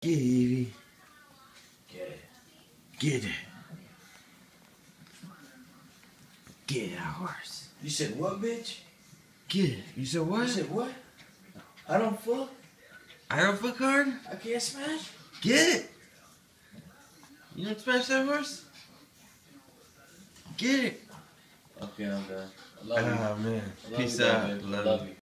Get it, Evie. Get it. Get it. Get that horse. You said what, bitch? Get it. You said what? You said what? I don't fuck. I don't fuck hard? I can't smash. Get it. You don't smash that horse? Get it. Okay, I'm done. I love you. Oh, man. I love Peace you, out. baby. Love Love you. you.